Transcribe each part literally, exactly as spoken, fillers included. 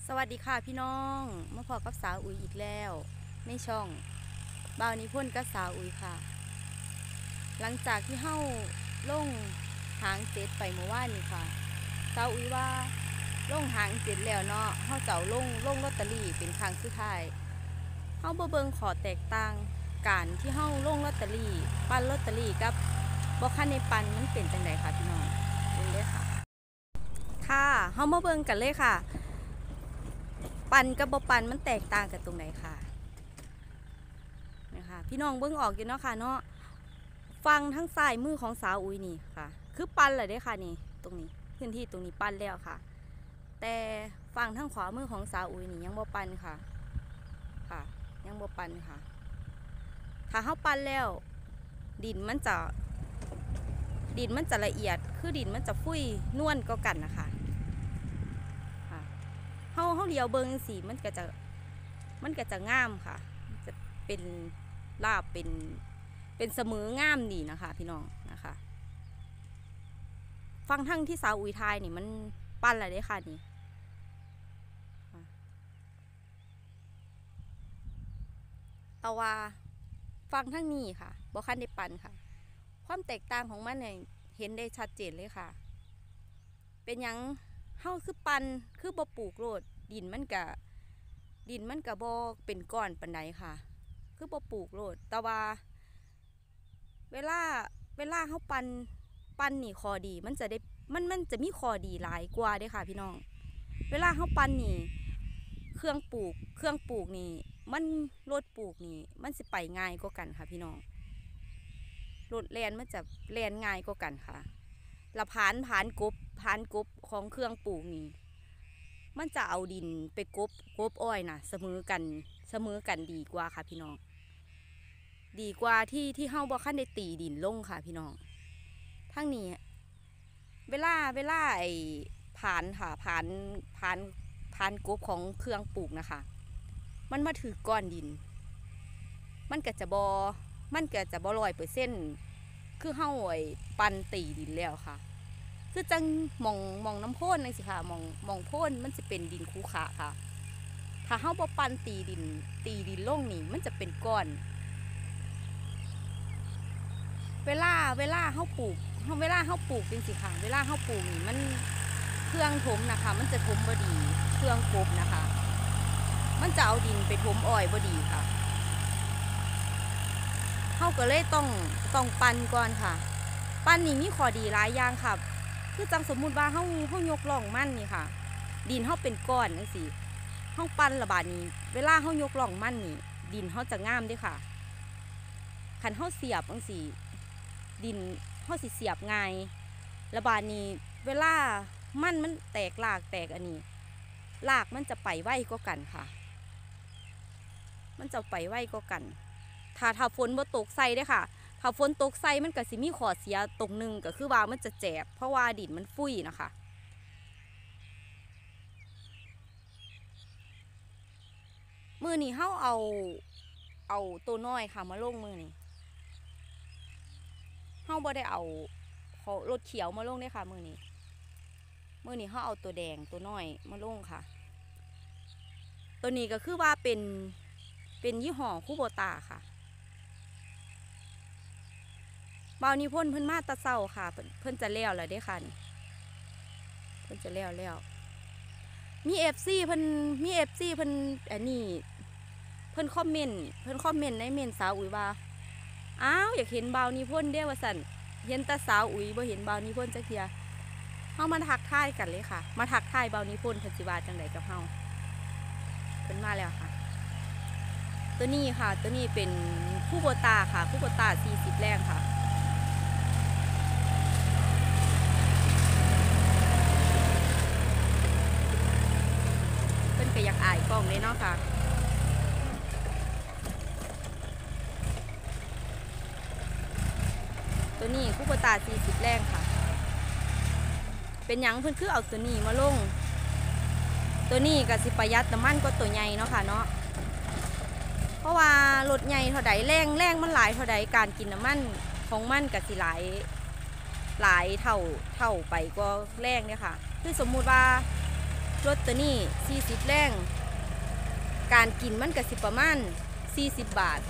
สวัสดีค่ะพี่น้องมาพอกับสาวอุ๋ยอีกแล้วในช่องบ่าวนิพนธ์กับสาวอุ๋ยค่ะ หลังจากที่เฮ้าล่งหางเจ็ดไปเมื่อวานนี้ค่ะสาวอุ๋ยว่าล่งหางเจ็ดแล้วเนาะเฮ้าเจ้าล่งล่งลอตเตอรี่เป็นครั้งสุดท้ายเฮ้าบ่เบิงขอแตกต่างการที่เฮ้าล่งลอตเตอรี่ปั้นลอตเตอรี่กับบ่คันในปันมันเป็นจังไดค่ะพี่น้องเบิ่งเลยค่ะค่ะเฮ้ามาเบิ่งกันเลยค่ะปันกับบ่ปันมันแตกต่างกันตรงไหนค่ะนะคะพี่น้องเบิ่งออกอยู่เนาะค่ะเนาะฟังทั้งซ้ายมือของสาวอุ๋ยนี่ค่ะคือปันเลยได้ค่ะนี่ตรงนี้พื้นที่ตรงนี้ปันแล้วค่ะแต่ฟังทั้งขวามือของสาวอุ๋ยนี่ยังบ่ปันค่ะค่ะยังบ่ปันค่ะถ้าเฮาปันแล้วดินมันจะดินมันจะละเอียดคือดินมันจะฟุ้ยนวลก็กันนะคะค่ะเฮาเฮาเลียวเบิ่งสีมันก็จะมันก็จะงามค่ะจะเป็นลาบเป็นเป็นเสมองามดีนะคะพี่น้องนะคะฟังทั้งที่สาวอุ๋ยทายนี่มันปั้นอะไรได้ค่ะนี่แต่ว่าฟังทั้งนี้ค่ะบ่คันได้ปันค่ะความแตกต่างของมันเนี่ยเห็นได้ชัดเจนเลยค่ะเป็นยังเฮาคือปันคือบ่ปลูกโลดดินมันกะดินมันกะบ่เป็นก้อนปานใดค่ะคือบ่ปลูกโลดแต่ว่าเวลาเวลาเฮาปันปันนี่คอดีมันจะได้มันมันจะมีคอดีหลายกว่าเด้ค่ะพี่น้องเวลาเฮาปันนี่เครื่องปลูกเครื่องปลูกนี่มันรถปลูกนี่มันสิไปง่ายกว่ากันค่ะพี่น้องรถแลนมันจะแลนง่ายกว่ากันค่ะละผานผานกบผานกบของเครื่องปลูกนี่มันจะเอาดินไปกบกบอ้อยนะเสมอกันเสมอกันดีกว่าค่ะพี่น้องดีกว่าที่ที่เฮาบ่คันได้ตีดินลงค่ะพี่น้องทั้งนี้เวลาเวลาไอ้ผ่านค่ะผ่านผ่านผ่านกบของเครื่องปลูกนะคะมันมาถือก้อนดินมันก็จะบอมันก็จะบอลอยเปอร์เซ็นต์คือเฮาไอ้ปันตีดินแล้วค่ะคือจังมองมองน้ำพ่นนั่นสิค่ะมองมองพ่นมันจะเป็นดินคูขาค่ะถ้าเฮาบ่ปันตีดินตีดินลงนี่มันจะเป็นก้อนเวลาเวลาเฮาปลูกเวลาเฮาปลูกจริงๆค่ะเวลาเฮาปลูกนี่มันเครื่องถมนะคะมันจะถมบ่ดีเครื่องกบนะคะมันจะเอาดินไปถมอ้อยบ่ดีค่ะเฮาก็เลยต้องต้องปั่นก่อนค่ะปั่นนี่มีข้อดีหลายอย่างค่ะคือจังสมมุติว่าเฮาเฮายกล่องมันนี่ค่ะดินเฮาเป็นก้อนจังซี่เฮาปั่นระบาดนี้เวลาเฮายกล่องมันนี่ดินเฮาจะงามด้วยค่ะคันเฮาเสียบจังซี่ดินเฮาสิเสียบง่ายระบาดนี้เวลามันมันแตกรากแตกอันนี้รากมันจะไปไวกว่ากันค่ะมันจะไปไวกว่ากันถ้าถ้าฝนบ่ตกใส่เด้ค่ะถ้าฝนตกใส่มันก็สิมีข้อเสียตรงนึงก็คือว่ามันจะแจบเพราะว่าดินมันฟุ้ยนะคะมือนี้เฮาเอาเอาตัวน้อยค่ะมาลงมือนี้เฮาบ่ได้เอาเขารถเขียวมาลงได้ค่ะมือนี้มือนี้เฮาเอาตัวแดงตัวน้อยมาลงค่ะตัวนี้ก็คือว่าเป็นเป็นยี่ห้อคูโบตาค่ะบ่าวนิพนธ์เพิ่นมาตะเศร้าค่ะเพิ่นจะแล้วแล้วเด้ค่ะเพิ่นจะแล้วแล้วมีเอฟซีเพิ่นมีเอฟซีเพิ่นอันนี้เพิ่นคอมเมนต์เพิ่นคอมเมนต์ในเมนสาวอุ๋ยว่าอ้าวอยากเห็นบ่าวนิพนธ์เด้ว่าสั่นเห็นตาสาวอุ๋ยบ่เห็นบ่าวนิพนธ์จักเทียเฮามาทักทายกันเลยค่ะมาทักทายบ่าวนิพนธ์เพิ่นสิว่าจังไดกับเฮาเพิ่นมาแล้วค่ะตัวนี้ค่ะตัวนี้เป็นคู่โบตาค่ะคู่โบตาสี่สิบแรงค่ะเป็นกระยักอายกล้องเลยเนาะค่ะตัวนี้คู่โบตาสี่สิบแรงค่ะเป็นยังเพื่อนคือเอาตัวนี้มาลงตัวนี้กับสิประหยัดน้ำมันก็ตัวใหญ่เนาะค่ะเนาะเพราะว่ารถใหญ่เท่าใดแรงแรงมันหลายเท่าใดการกินน้ำมันของมันกับสิหลายหลายเท่าเท่าไปก็แรงเนี่ยค่ะคือสมมุติว่ารถตัวนี้สี่สิบแรงการกินมันก็สิประมาณสี่สิบบาท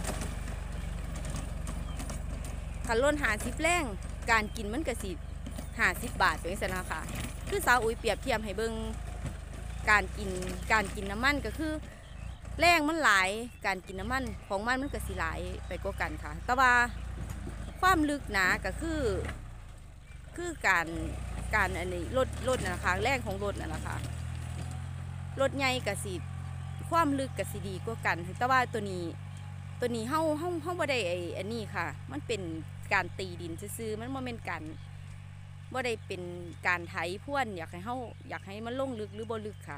คันรถห้าสิบแรงการกินมันก็สิห้าสิบบาทเป็นสันนะค่ะคือสาวอุ้ยเปรียบเทียบให้เบิ่งการกินการกินน้ำมันก็คือแรงมันหลายการกินน้ำมันของมันมันก็สิหลายไปกว่ากันค่ะแต่ว่าความลึกหนาก็คือคือการการอันนี้รถรถนะคะแรงของรถน่ะนะคะรถใหญ่ก็สิความลึกก็สิดีกว่ากันแต่ว่าตัวนี้ตัวนี้เฮาเฮาเฮาบ่ได้ไอ้อันนี้ค่ะมันเป็นการตีดินซื่อๆมันบ่แม่นการบ่ได้เป็นการไถพ่วนอยากให้เฮาอยากให้มันลงลึกหรือบ่ลึกค่ะ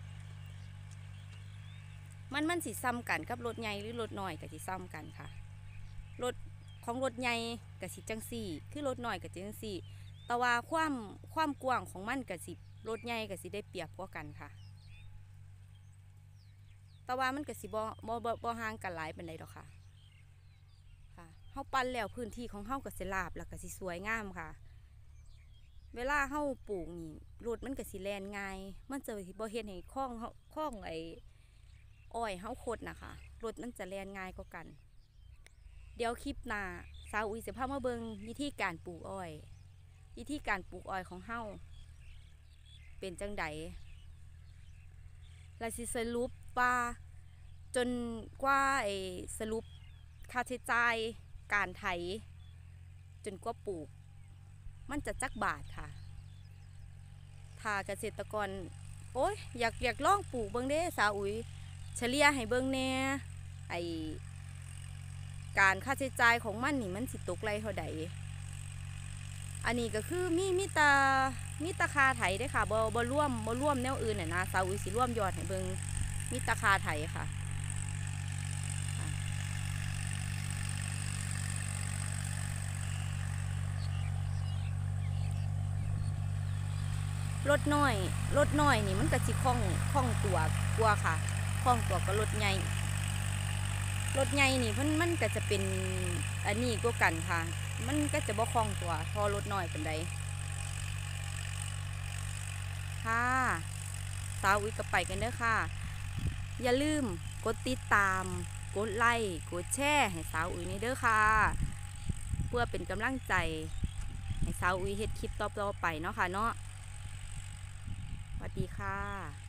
มันมันสิซ้ำกันกับรถใหญ่หรือรถน้อยก็สิซ้ำกันค่ะรถของรถใหญ่ก็สิจังซี่คือรถน้อยก็จังซี่แต่ว่าความความกว้างของมันก็สิรถใหญ่ก็สิได้เปรียบกว่ากันค่ะแต่ว่ามันก็สิบ่บ่บ่บ่ห่างกันหลายปานใดดอกค่ะค่ะเฮาปั่นแล้วพื้นที่ของเฮาก็สิราบแล้วก็สิสวยงามค่ะเวลาเฮาปลูกนี่รถมันก็สิแล่นง่ายมันจะสิบ่เฮ็ดให้คล้องเฮาคล้องไอ้อ้อยเฮาคดนะคะรถมันจะแล่นง่ายกว่ากันเดี๋ยวคลิปหน้าสาวอุ้ยจะพามาเบิ่งวิธีการปลูกอ้อยวิธีการปลูกอ้อยของเฮาเป็นจังใดและสิสรุปว่าจนกว่าไอ้สรุปค่าใช้จ่ายการไถจนกว่าปลูกมันจะจักบาทค่ะถ้าเกษตรกรโอ้ยอยากอยากลองปลูกเบิ่งเด้สาวอุ้ยเฉลี่ยให้เบิ่งแน่ไอการค่าใช้จ่ายของมันนี่มันสิตกไร่เท่าใดอันนี้ก็คือมีมีตามีตาคาไถได้ค่ะบ่บ่ร่วมบ่ร่วมแนวอื่นน่ะนะสาวอุ้ยสิร่วมยอดให้เบิ่งมีตาคาไถค่ะรถน้อยรถน้อยนี่มันก็สิคล่องคล่องตัวกว่าค่ะคล่องตัวก็รถใหญ่รถใหญ่นี่มันมันก็จะเป็นอันนี้กว่ากันค่ะมันก็จะบ่คล่องตัวพอรถน้อยปานใดค่ะสาวอุ้ยก็ไปกันเด้อค่ะอย่าลืมกดติดตามกดไลค์กดแชร์ให้สาวอุ้ยนี่เด้อค่ะเพื่อเป็นกำลังใจให้สาวอุ้ยเฮ็ดคลิปต่อๆไปเนาะค่ะเนาะสวัสดีค่ะ